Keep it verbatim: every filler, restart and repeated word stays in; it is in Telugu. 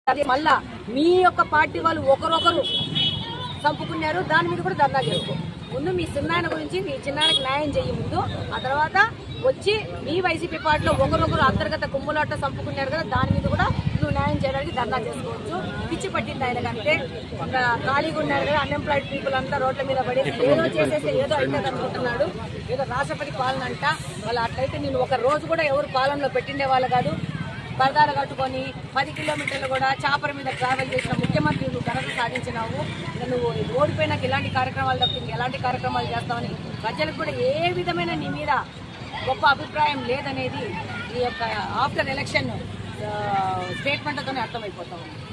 మళ్ళా మీ యొక్క పార్టీ వాళ్ళు ఒకరొకరు చంపుకున్నారు. దాని మీద కూడా ధర్నా చేసుకో. ముందు మీ చిన్నాయన గురించి మీ చిన్నాయనకి న్యాయం చేయి ముందు. ఆ తర్వాత వచ్చి మీ వైసీపీ పార్టీలో ఒకరొకరు అంతర్గత కుమ్ములాట చంపుకున్నారు కదా, దాని మీద కూడా నువ్వు న్యాయం చేయడానికి ధర్నా చేసుకోవచ్చు. పిచ్చి పట్టింది ఆయన కంటే ఒక ఖాళీగా ఉన్నారు కదా, అన్ఎంప్లాయిడ్ పీపుల్ అంతా రోడ్ల మీద పడేసి ఏదో చేసేస్తే ఏదో అయితే అనుకుంటున్నాడు. ఏదో రాష్ట్రపతి పాలన అంట. వాళ్ళు అట్లయితే నేను ఒక రోజు కూడా ఎవరు పాలనలో పెట్టిండే వాళ్ళు కాదు. పరదాలు కట్టుకొని పది కిలోమీటర్లు కూడా చాపర మీద ట్రావెల్ చేసిన ముఖ్యమంత్రి నువ్వు ఘనత సాధించినావు. నువ్వు ఓడిపోయినాక ఇలాంటి కార్యక్రమాలు తప్పింది ఎలాంటి కార్యక్రమాలు చేస్తావని ప్రజలకు కూడా ఏ విధమైన నీ మీద గొప్ప అభిప్రాయం లేదనేది ఈ యొక్క ఆఫ్టర్ ఎలక్షన్ స్టేట్మెంట్తోనే అర్థమైపోతావు.